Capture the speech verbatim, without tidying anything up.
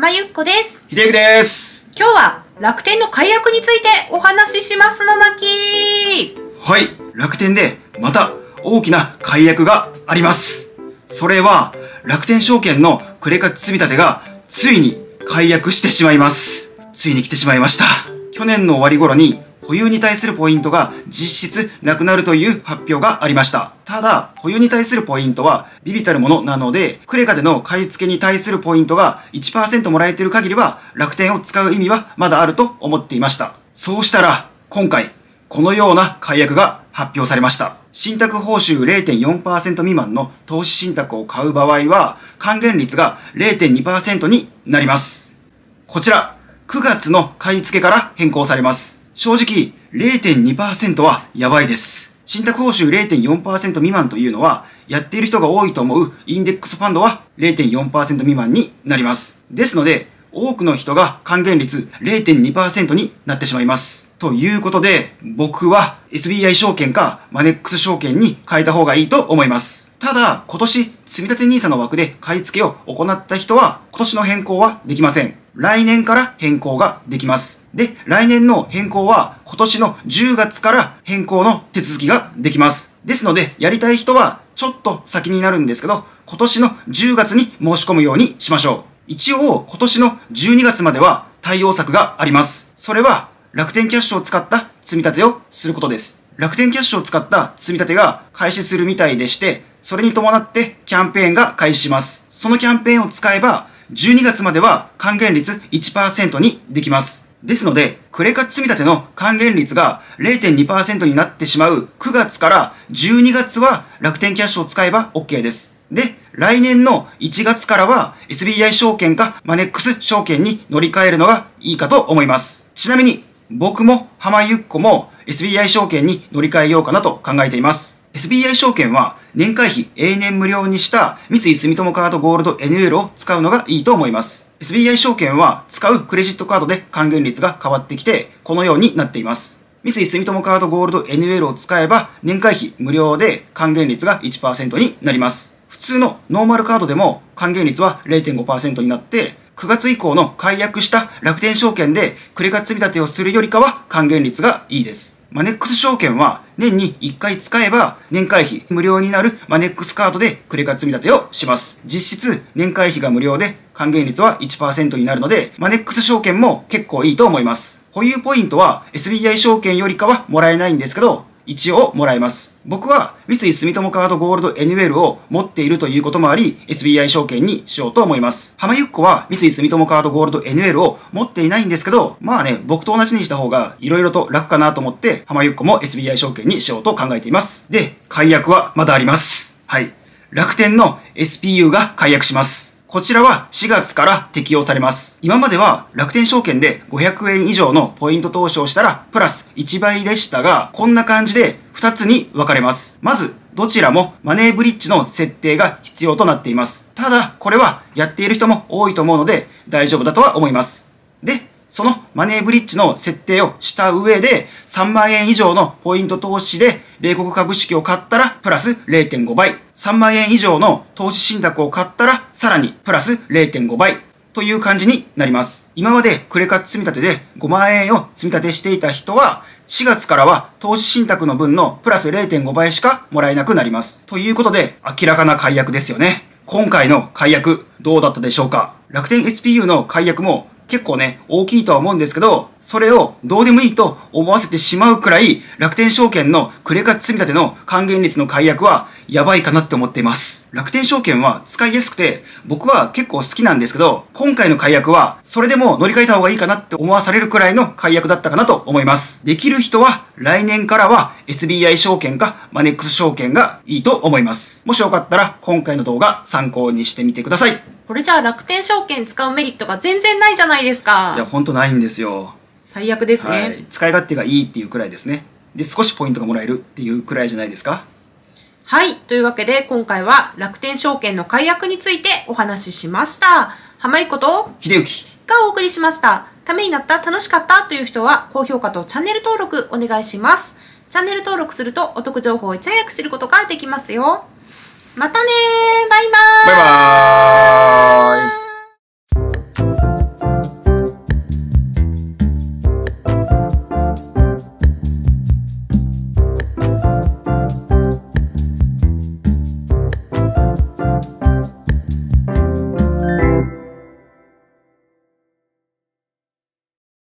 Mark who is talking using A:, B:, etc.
A: 浜ゆっこです。
B: 秀幸です。
A: 今日は楽天の解約についてお話ししますの巻。
B: はい、楽天でまた大きな解約があります。それは楽天証券のクレカ積立がついに解約してしまいます。ついに来てしまいました。去年の終わり頃に保有に対するポイントが実質なくなるという発表がありました。ただ、保有に対するポイントは微々たるものなので、クレカでの買い付けに対するポイントが いちパーセント もらえている限りは楽天を使う意味はまだあると思っていました。そうしたら、今回、このような解約が発表されました。信託報酬 れいてんよんパーセント 未満の投資信託を買う場合は、還元率が れいてんにパーセント になります。こちら、くがつの買い付けから変更されます。正直、れいてんにパーセント はやばいです。信託報酬 れいてんよんパーセント 未満というのは、やっている人が多いと思うインデックスファンドは れいてんよんパーセント 未満になります。ですので、多くの人が還元率 れいてんにパーセント になってしまいます。ということで、僕は エスビーアイ 証券かマネックス証券に変えた方がいいと思います。ただ、今年、積立 ニーサ の枠で買い付けを行った人は、今年の変更はできません。来年から変更ができます。で、来年の変更は今年のじゅうがつから変更の手続きができます。ですので、やりたい人はちょっと先になるんですけど、今年のじゅうがつに申し込むようにしましょう。一応、今年のじゅうにがつまでは対応策があります。それは、楽天キャッシュを使った積み立てをすることです。楽天キャッシュを使った積み立てが開始するみたいでして、それに伴ってキャンペーンが開始します。そのキャンペーンを使えば、じゅうにがつまでは還元率 いちパーセント にできます。ですので、クレカ積み立ての還元率が れいてんにパーセント になってしまうくがつからじゅうにがつは楽天キャッシュを使えば OK です。で、来年のいちがつからは エスビーアイ 証券かマネックス証券に乗り換えるのがいいかと思います。ちなみに、僕も浜ゆっこも エスビーアイ 証券に乗り換えようかなと考えています。エスビーアイ 証券は年会費永年無料にした三井住友カードゴールド エヌエル を使うのがいいと思います。エスビーアイ 証券は使うクレジットカードで還元率が変わってきて、このようになっています。三井住友カードゴールド エヌエル を使えば年会費無料で還元率が いちパーセント になります。普通のノーマルカードでも還元率は れいてんごパーセント になって、くがつ以降の解約した楽天証券でクレカ積み立てをするよりかは還元率がいいです。マネックス証券は年にいっかい使えば年会費無料になるマネックスカードでクレカ積み立てをします。実質年会費が無料で還元率は いちパーセント になるのでマネックス証券も結構いいと思います。保有ポイントは エスビーアイ 証券よりかはもらえないんですけど一応もらえます。僕は三井住友カードゴールド エヌエル を持っているということもあり エスビーアイ 証券にしようと思います。浜ゆっこは三井住友カードゴールド エヌエル を持っていないんですけど、まあね、僕と同じにした方が色々と楽かなと思って浜ゆっこも エスビーアイ 証券にしようと考えています。で、解約はまだあります。はい。楽天の エスピーユー が解約します。こちらはしがつから適用されます。今までは楽天証券でごひゃくえん以上のポイント投資をしたらプラスいちばいでしたが、こんな感じでふたつに分かれます。まず、どちらもマネーブリッジの設定が必要となっています。ただ、これはやっている人も多いと思うので大丈夫だとは思います。で、そのマネーブリッジの設定をした上でさんまんえん以上のポイント投資で米国株式を買ったらプラス れいてんごばい。さんまんえん以上の投資信託を買ったらさらにプラス れいてんごばいという感じになります。今までクレカ積み立てでごまんえんを積み立てしていた人はしがつからは投資信託の分のプラス れいてんごばいしかもらえなくなります。ということで明らかな解約ですよね。今回の解約どうだったでしょうか。楽天 エスピーユー の解約も結構ね、大きいとは思うんですけど、それをどうでもいいと思わせてしまうくらい、楽天証券のクレカ積み立ての還元率の解約はやばいかなって思っています。楽天証券は使いやすくて、僕は結構好きなんですけど、今回の解約は、それでも乗り換えた方がいいかなって思わされるくらいの解約だったかなと思います。できる人は、来年からは エスビーアイ 証券かマネックス証券がいいと思います。もしよかったら、今回の動画参考にしてみてください。
A: これじゃあ楽天証券使うメリットが全然ないじゃないですか。
B: いや、ほんとないんですよ。
A: 最悪ですね。
B: はい。使い勝手がいいっていうくらいですね。で、少しポイントがもらえるっていうくらいじゃないですか。
A: はい。というわけで、今回は楽天証券の解約についてお話ししました。浜井こと
B: 秀幸
A: がお送りしました。ためになった、楽しかったという人は、高評価とチャンネル登録お願いします。チャンネル登録するとお得情報をいち早く知ることができますよ。またねー。バイバーイ。
B: バイバーイ。